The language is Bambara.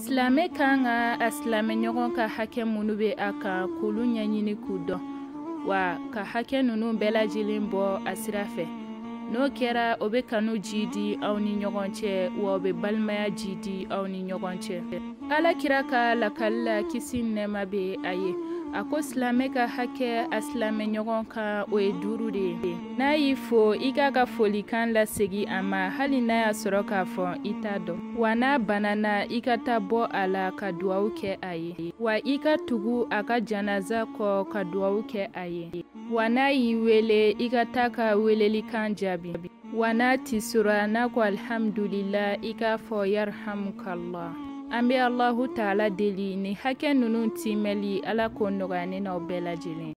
Silamɛ kan ka a silamɛɲɔgɔn ka hakɛ minnu bɛ a kan k'olu ɲɛɲini k'u dɔn, wa ka hakɛ ninnu bɛɛ lajɛlen bɔ a sira fɛ. N'o kɛra, o bɛ kanu jidi aw ni ɲɔgɔn cɛ, wa o bɛ balimaya jidi aw ni ɲɔgɔn cɛ. Alakira ka lakali la kisi ni nɛɛma bɛ a ye. A ko silamɛ ka hakɛ a silamɛɲɔgɔn kan o ye 5 de ye. N'a y'i fo, i k'a ka folikan lasegi a ma, hali n'a y'a sɔrɔ k'a fɔ i t'a dɔn. Wa n'a banana, i ka taa bɔ a la ka dugawu kɛ a ye. Wa i ka tugu a ka janaza kɔ ka dugawu kɛ a ye. Wa n'a y'i wele, i ka taa ka welelikan jaabi. Wa n'a tisora, n'a ko alhamdulila, i k'a fɔ yarhamukallah. An bɛ Alahu Taala deli ni hakɛ ninnu timɛli, Ala k'o nɔgɔya ne n'aw bɛɛ lajɛlen.